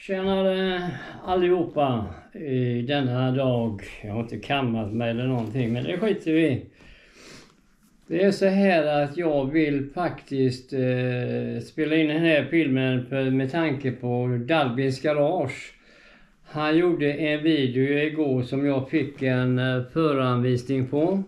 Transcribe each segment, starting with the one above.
Tjenare allihopa i denna dag. Jag har inte kammat mig eller någonting, men det skiter vi. Det är så här att jag vill faktiskt spela in den här filmen med tanke på Dalbins garage. Han gjorde en video igår som jag fick en föranvisning på.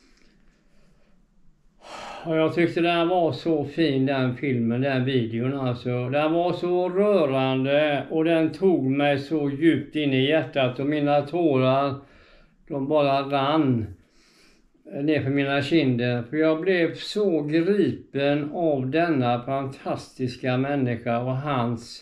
Och jag tyckte den var så fin, den filmen, den videon alltså. Den var så rörande och den tog mig så djupt in i hjärtat och mina tårar, de bara rann ner för mina kinder. För jag blev så gripen av denna fantastiska människa och hans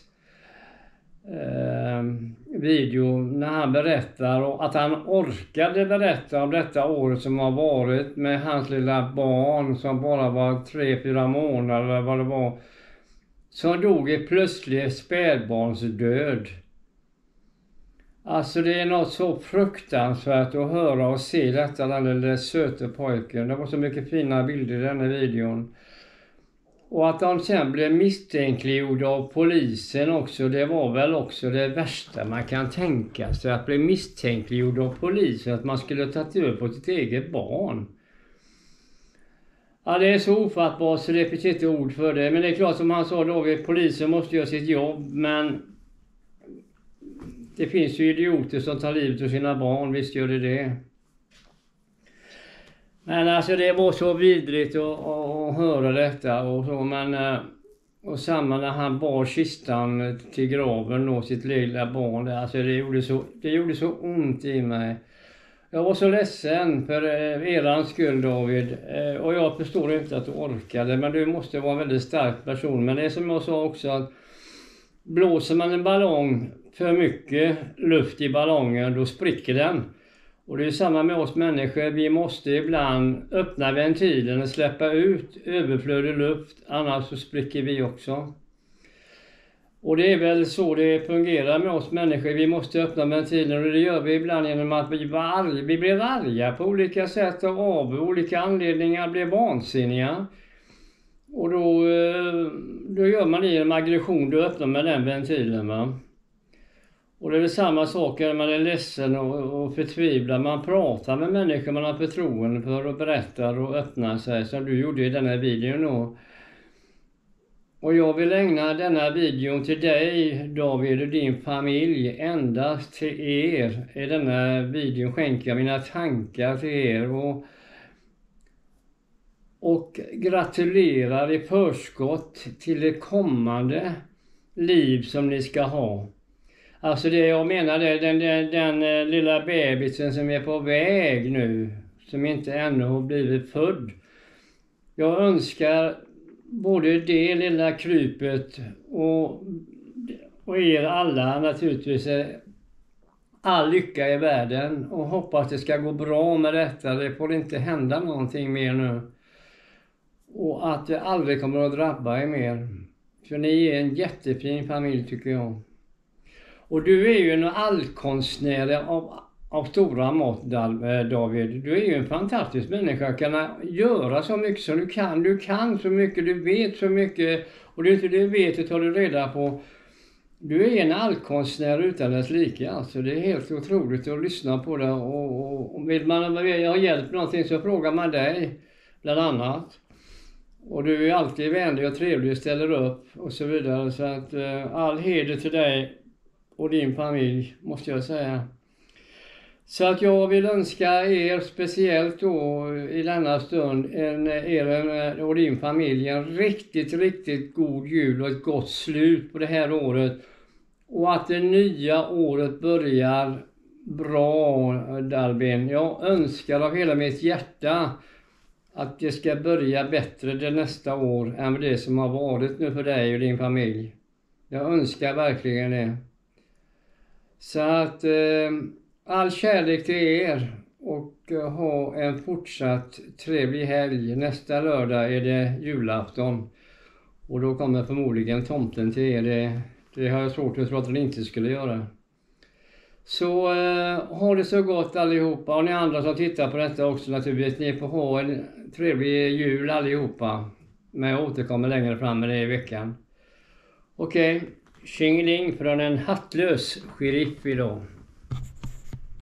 video när han berättar, och att han orkade berätta om detta året som har varit med hans lilla barn som bara var 3-4 månader eller vad det var, som dog i plötslig spädbarnsdöd. Alltså det är något så fruktansvärt att höra och se detta, den lilla söta pojken. Det var så mycket fina bilder i den här videon. Och att de sen blev misstänkliggjorda av polisen också, det var väl också det värsta man kan tänka sig. Att bli misstänkliggjord av polisen, att man skulle ta över på sitt eget barn. Ja, det är så ofattbart så det finns inte ord för det. Men det är klart, som han sa då, polisen måste göra sitt jobb, men det finns ju idioter som tar livet av sina barn, visst gör det. Men alltså det var så vidrigt att höra detta och så, men och samma när han bar kistan till graven och sitt lilla barn, alltså det gjorde så ont i mig. Jag var så ledsen för erans skull, David, och jag förstår inte att du orkade, men du måste vara en väldigt stark person. Men det är som jag sa också, att blåser man en ballong för mycket luft i ballongen, då spricker den. Och det är samma med oss människor. Vi måste ibland öppna ventilen och släppa ut överflödig luft. Annars så spricker vi också. Och det är väl så det fungerar med oss människor. Vi måste öppna ventilen, och det gör vi ibland genom att vi blir arga på olika sätt och av olika anledningar blir vansinniga. Och då gör man det genom aggression. Då öppnar man den ventilen, va. Och det är väl samma sak när man är ledsen och förtvivlad. Man pratar med människor man har förtroende för och berättar och öppnar sig, som du gjorde i denna videon då. Och jag vill ägna denna videon till dig, David, och din familj, endast till er. I denna videon skänker jag mina tankar till er och gratulerar i förskott till det kommande liv som ni ska ha. Alltså det jag menar, den lilla bebisen som är på väg nu, som inte ännu har blivit född. Jag önskar både det lilla krypet och er alla naturligtvis all lycka i världen, och hoppas det ska gå bra med detta. Det får inte hända någonting mer nu. Och att det aldrig kommer att drabba er mer. För ni är en jättefin familj, tycker jag. Och du är ju en allkonstnär av stora mått, David. Du är ju en fantastisk människa. Kan göra så mycket som du kan. Du kan så mycket, du vet så mycket. Och det är inte det du vet, det tar du reda på. Du är en allkonstnär utan dess like. Alltså det är helt otroligt att lyssna på det. Och vill man ha hjälp med någonting så frågar man dig, bland annat. Och du är alltid vänlig och trevlig och ställer upp och så vidare. Så att all heder till dig och din familj, måste jag säga. Så att jag vill önska er speciellt då i denna stund, er och din familj, en riktigt, riktigt god jul och ett gott slut på det här året. Och att det nya året börjar bra, Dalbin. Jag önskar av hela mitt hjärta att det ska börja bättre det nästa år än det som har varit nu för dig och din familj. Jag önskar verkligen det. Så att all kärlek till er, och ha en fortsatt trevlig helg. Nästa lördag är det julafton, och då kommer förmodligen tomten till er. Det har jag svårt att tro att den inte skulle göra. Så ha det så gott allihopa, och ni andra som tittar på detta också naturligtvis. Ni får ha en trevlig jul allihopa. Men jag återkommer längre fram med det i veckan. Okej, Tjingeling från en hattlös sheriff idag.